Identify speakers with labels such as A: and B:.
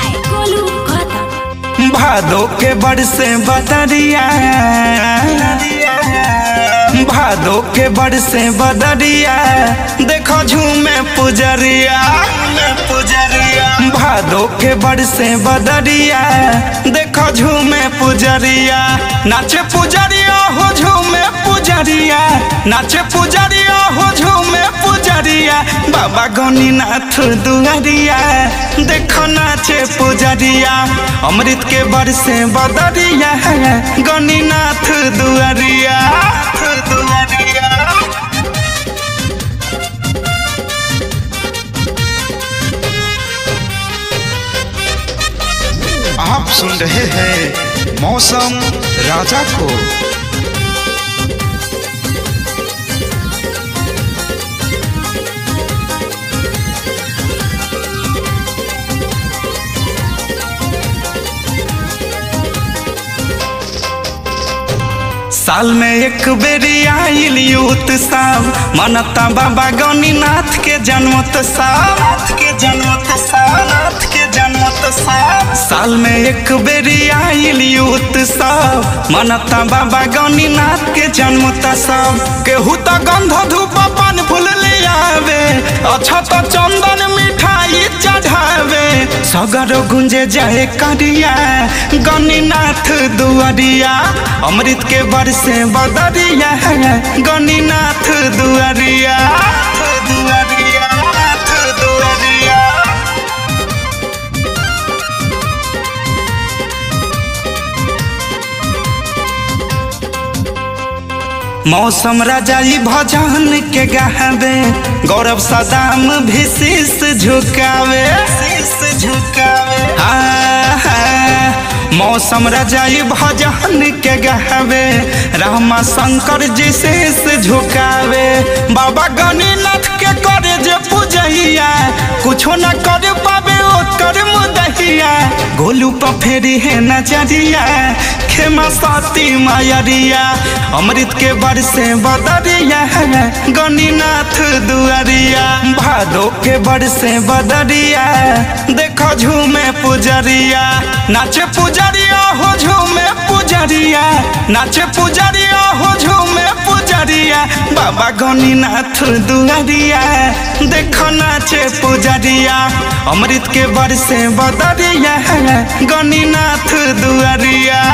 A: by Golu Gautam।
B: भादो के बरसे बदरिया, भादो के बरसे बदरिया, देखो झूमे पुजरिया, भादो के बरसे बदरिया, देखो झूमे पुजरिया, नाचे पुजरिया हो झूमे पुजरिया, नाचे पुजरिया हो झूमे पुजरिया, बाबा गणिनाथ दुआरिया, देखो नाचे पुजरिया, अमृत के बरसे बदरिया, गणिनाथ दुआरिया।
C: आप सुन रहे हैं मौसम राजा को।
B: साल में एक बेरी आइल उत्सव, मनता बाबा गणिनाथ के जन्मोत्सव, साल में एक बेरी आइल उत्सव, मनता बाबा गणिनाथ के जन्मोत्सव, केहू तो गंध धूप पान फूल ले आवे, अच्छा तो चंदन मिठाई चढ़ावे, सगरो गुंजे जाए करिया, गणिनाथ दुआरिया, अमृत के बरसे बदरिया, गणिनाथ दुआरिया। मौसम राजा ई भजन के गावे, गौरव सदाम भी शीश झुकावे, मौसम राजा ई भजन के गावे, रामा शंकर जी शीश झुकावे, बाबा गणिनाथ के करे जे पूजहिया, कुछो न कर पावे ओकर मुदहिया, गोलू पर फेरी है नजरिया, खेमा साती मायरिया, अमृत के बरसे बदरिया, गणिनाथ दुआरिया, भादो के बरसे बदरिया, देखो झूमे पुजरिया, नाचे पुजरिया हो झूमे पुजरिया, नाचे पुजरिया हो झूमे पुजरिया, बाबा गणिनाथ दुआरिया, देखो नाचे पुजरिया, अमृत के बरसे बदरिया, गणिनाथ दुआरिया।